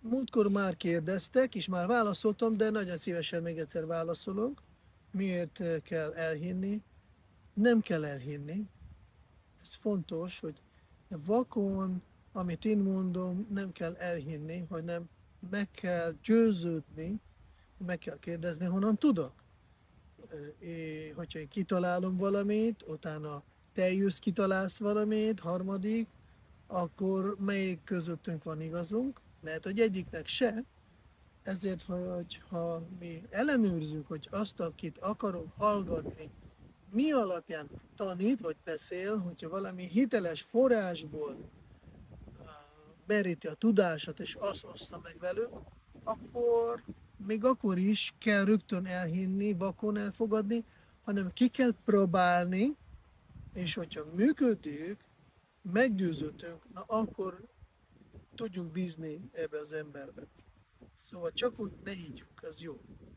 Múltkor már kérdeztek, és már válaszoltam, de nagyon szívesen még egyszer válaszolok. Miért kell elhinni? Nem kell elhinni. Ez fontos, hogy vakon, amit én mondom, nem kell elhinni, hogy nem meg kell győződni, meg kell kérdezni, honnan tudok. Hogyha én kitalálom valamit, utána te jössz, kitalálsz valamit, harmadik, akkor melyik közöttünk van igazunk? Lehet, hogy egyiknek se, ezért, hogy ha mi ellenőrzünk, hogy azt, akit akarunk hallgatni, mi alapján tanít vagy beszél, hogyha valami hiteles forrásból meríti a tudását és azt oszta meg velünk, akkor még akkor is kell rögtön elhinni, vakon elfogadni, hanem ki kell próbálni, és hogyha működik, meggyőződünk, na akkor tudjunk bízni ebbe az emberbe. Szóval csak úgy ne higgyük, az jó.